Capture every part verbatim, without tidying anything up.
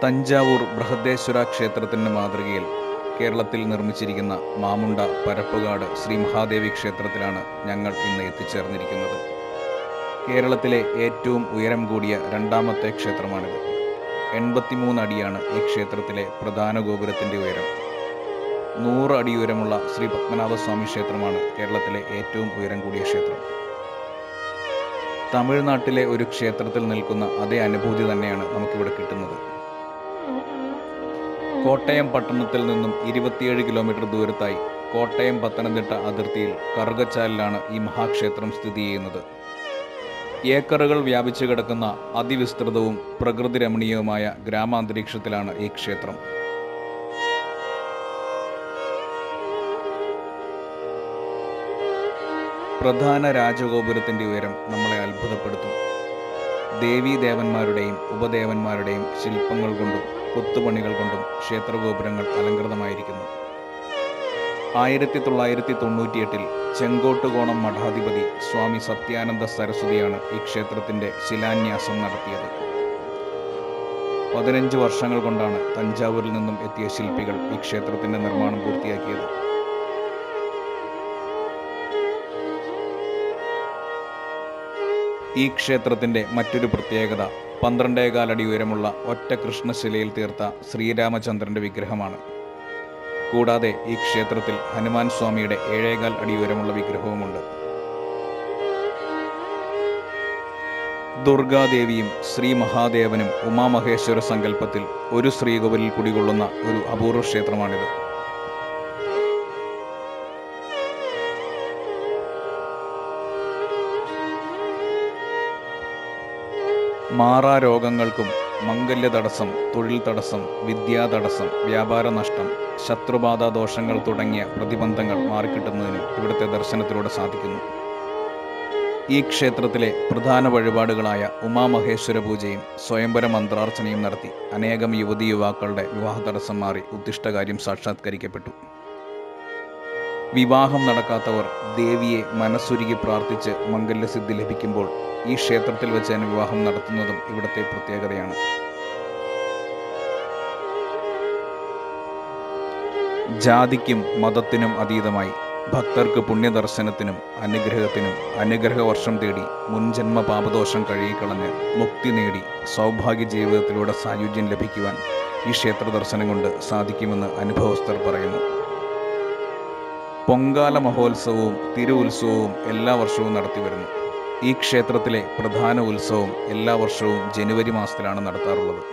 തഞ്ചാവൂർ ബൃഹദേശ്വര ക്ഷേത്രത്തിൻ്റെ മാതൃകയിൽ കേരളത്തിൽ നിർമ്മിച്ചിരിക്കുന്ന മാമുണ്ട പരപ്പുകാട് ശ്രീ മഹാദേവി ക്ഷേത്രത്തിലാണ് ഞങ്ങൾ ഇന്ന് എത്തിച്ചേർന്നിരിക്കുന്നത്. കേരളത്തിലെ ഏറ്റവും ഉയരം കൂടിയ രണ്ടാമത്തെ ക്ഷേത്രമാണിത്. എൺപത്തിമൂന്ന് അടിയാണ് ഈ ക്ഷേത്രത്തിലെ പ്രധാന ഗോപുരത്തിൻ്റെ ഉയരം. നൂറ് അടി ഉയരമുള്ള ശ്രീ പത്മനാഭസ്വാമി ക്ഷേത്രമാണ് കേരളത്തിലെ ഏറ്റവും ഉയരം കൂടിയ ക്ഷേത്രം. തമിഴ്നാട്ടിലെ ഒരു ക്ഷേത്രത്തിൽ നിൽക്കുന്ന അതേ അനുഭൂതി തന്നെയാണ് നമുക്കിവിടെ കിട്ടുന്നത്. കോട്ടയം പട്ടണത്തിൽ നിന്നും ഇരുപത്തിയേഴ് കിലോമീറ്റർ ദൂരത്തായി കോട്ടയം പത്തനംതിട്ട അതിർത്തിയിൽ കറുകച്ചാലിലാണ് ഈ മഹാക്ഷേത്രം സ്ഥിതി ചെയ്യുന്നത്. ഏക്കറുകൾ വ്യാപിച്ചു കിടക്കുന്ന അതിവിസ്തൃതവും പ്രകൃതി രമണീയവുമായ ഗ്രാമാന്തരീക്ഷത്തിലാണ് ഈ ക്ഷേത്രം. പ്രധാന രാജഗോപുരത്തിൻ്റെ ഉയരം നമ്മളെ അത്ഭുതപ്പെടുത്തും. ദേവീദേവന്മാരുടെയും ഉപദേവന്മാരുടെയും ശില്പങ്ങൾ കൊണ്ടും കൊത്തുപണികൾ കൊണ്ടും ക്ഷേത്രഗോപുരങ്ങൾ അലങ്കൃതമായിരിക്കുന്നു. ആയിരത്തി തൊള്ളായിരത്തി തൊണ്ണൂറ്റിയെട്ടിൽ ചെങ്കോട്ടുകോണം മഠാധിപതി സ്വാമി സത്യാനന്ദ സരസ്വതിയാണ് ഈ ക്ഷേത്രത്തിൻ്റെ ശിലാന്യാസം നടത്തിയത്. പതിനഞ്ച് വർഷങ്ങൾ കൊണ്ടാണ് തഞ്ചാവൂരിൽ നിന്നും എത്തിയ ശില്പികൾ ഈ ക്ഷേത്രത്തിൻ്റെ നിർമ്മാണം പൂർത്തിയാക്കിയത്. ഈ ക്ഷേത്രത്തിൻ്റെ മറ്റൊരു പ്രത്യേകത പന്ത്രണ്ടേകാൽ അടി ഉയരമുള്ള ഒറ്റ കൃഷ്ണശിലയിൽ തീർത്ത ശ്രീരാമചന്ദ്രൻ്റെ വിഗ്രഹമാണ്. കൂടാതെ ഈ ക്ഷേത്രത്തിൽ ഹനുമാൻ സ്വാമിയുടെ ഏഴേകാൽ അടി ഉയരമുള്ള വിഗ്രഹവുമുണ്ട്. ദുർഗാദേവിയും ശ്രീ മഹാദേവനും ഉമാമഹേശ്വര സങ്കല്പത്തിൽ ഒരു ശ്രീകോവിലിൽ കുടികൊള്ളുന്ന ഒരു അപൂർവ ക്ഷേത്രമാണിത്. മാറാ രോഗങ്ങൾക്കും മംഗല്യ തടസ്സം, തൊഴിൽ തടസ്സം, വിദ്യാ തടസ്സം, വ്യാപാര നഷ്ടം, ശത്രുബാധ ദോഷങ്ങൾ തുടങ്ങിയ പ്രതിബന്ധങ്ങൾ മാറിക്കിട്ടുന്നതിനും ഇവിടുത്തെ ദർശനത്തിലൂടെ സാധിക്കുന്നു. ഈ ക്ഷേത്രത്തിലെ പ്രധാന വഴിപാടുകളായ ഉമാമഹേശ്വര പൂജയും സ്വയംവര മന്ത്രാർച്ചനയും നടത്തി അനേകം യുവതി യുവാക്കളുടെ വിവാഹ തടസ്സം മാറി ഉദ്ദിഷ്ടകാര്യം സാക്ഷാത്കരിക്കപ്പെട്ടു. വിവാഹം നടക്കാത്തവർ ദേവിയെ മനസ്സുരുകി പ്രാർത്ഥിച്ച് മംഗല്യസിദ്ധി ലഭിക്കുമ്പോൾ ഈ ക്ഷേത്രത്തിൽ വെച്ച് തന്നെ വിവാഹം നടത്തുന്നതും ഇവിടുത്തെ പ്രത്യേകതയാണ്. ജാതിക്കും മതത്തിനും അതീതമായി ഭക്തർക്ക് പുണ്യദർശനത്തിനും അനുഗ്രഹത്തിനും അനുഗ്രഹ വർഷം തേടി മുൻജന്മ പാപദോഷം കഴുകിക്കളഞ്ഞ് മുക്തി നേടി സൗഭാഗ്യ ജീവിതത്തിലൂടെ സായുജ്യം ലഭിക്കുവാൻ ഈ ക്ഷേത്ര ദർശനം കൊണ്ട് സാധിക്കുമെന്ന് അനുഭവസ്ഥർ പറയുന്നു. പൊങ്കാല മഹോത്സവവും തിരു ഉത്സവവും എല്ലാ വർഷവും നടത്തിവരുന്നു. ഈ ക്ഷേത്രത്തിലെ പ്രധാന ഉത്സവം എല്ലാ വർഷവും ജനുവരി മാസത്തിലാണ് നടത്താറുള്ളത്.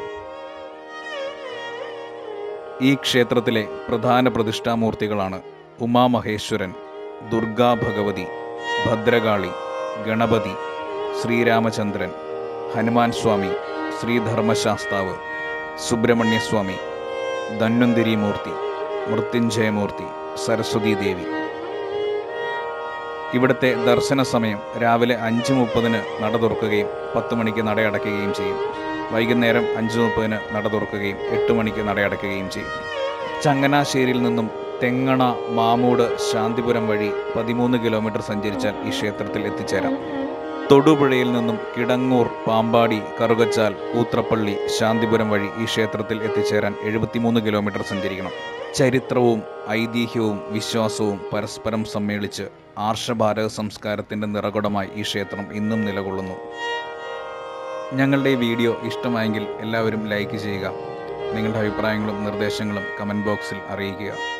ഈ ക്ഷേത്രത്തിലെ പ്രധാന പ്രതിഷ്ഠാമൂർത്തികളാണ് ഉമാമഹേശ്വരൻ, ദുർഗാ ഭഗവതി, ഭദ്രകാളി, ഗണപതി, ശ്രീരാമചന്ദ്രൻ, ഹനുമാൻ സ്വാമി, ശ്രീധർമ്മശാസ്താവ്, സുബ്രഹ്മണ്യസ്വാമി, ധന്വന്തിരി മൂർത്തി, മൃത്യുഞ്ജയമൂർത്തി, സരസ്വതി ദേവി. ഇവിടുത്തെ ദർശന സമയം രാവിലെ അഞ്ച് മുപ്പതിന് നട തുറക്കുകയും പത്ത് മണിക്ക് നടയടയ്ക്കുകയും ചെയ്യും. വൈകുന്നേരം അഞ്ച് മുപ്പതിന് നട തുറക്കുകയും എട്ട് മണിക്ക് നടയടയ്ക്കുകയും ചെയ്യും. ചങ്ങനാശ്ശേരിയിൽ നിന്നും തെങ്ങണ, മാമൂട്, ശാന്തിപുരം വഴി പതിമൂന്ന് കിലോമീറ്റർ സഞ്ചരിച്ചാൽ ഈ ക്ഷേത്രത്തിൽ എത്തിച്ചേരാം. തൊടുപുഴയിൽ നിന്നും കിടങ്ങൂർ, പാമ്പാടി, കറുകച്ചാൽ, കൂത്രപ്പള്ളി, ശാന്തിപുരം വഴി ഈ ക്ഷേത്രത്തിൽ എത്തിച്ചേരാൻ എഴുപത്തിമൂന്ന് കിലോമീറ്റർ സഞ്ചരിക്കണം. ചരിത്രവും ഐതിഹ്യവും വിശ്വാസവും പരസ്പരം സമ്മേളിച്ച് ആർഷഭാരത സംസ്കാരത്തിൻ്റെ നിറകുടമായി ഈ ക്ഷേത്രം ഇന്നും നിലകൊള്ളുന്നു. ഞങ്ങളുടെ ഈ വീഡിയോ ഇഷ്ടമായെങ്കിൽ എല്ലാവരും ലൈക്ക് ചെയ്യുക. നിങ്ങളുടെ അഭിപ്രായങ്ങളും നിർദ്ദേശങ്ങളും കമൻറ്റ് ബോക്സിൽ അറിയിക്കുക.